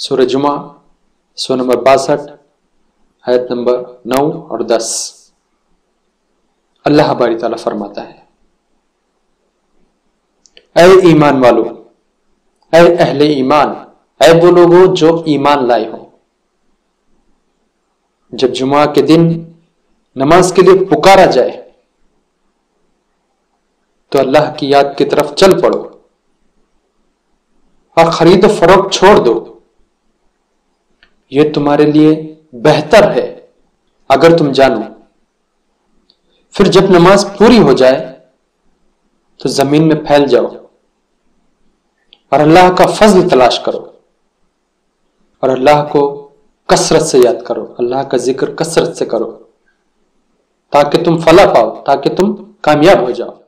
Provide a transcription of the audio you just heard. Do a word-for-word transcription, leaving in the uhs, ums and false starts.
سورہ جمعہ سورہ نمبر باسٹھ آیت نمبر نو اور دس۔ اللہ باری تعالیٰ فرماتا ہے، اے ایمان والو، اے اہل ایمان، اے وہ لوگوں جو ایمان لائے ہو، جب جمعہ کے دن نماز کے لیے پکارا جائے تو اللہ کی یاد کی طرف چل پڑو اور خرید و فروخت چھوڑ دو، یہ تمہارے لیے بہتر ہے اگر تم جانو۔ پھر جب نماز پوری ہو جائے تو زمین میں پھیل جاؤ اور اللہ کا فضل تلاش کرو اور اللہ کو کثرت سے یاد کرو، اللہ کا ذکر کثرت سے کرو تاکہ تم فلاح پاؤ، تاکہ تم کامیاب ہو جاؤ۔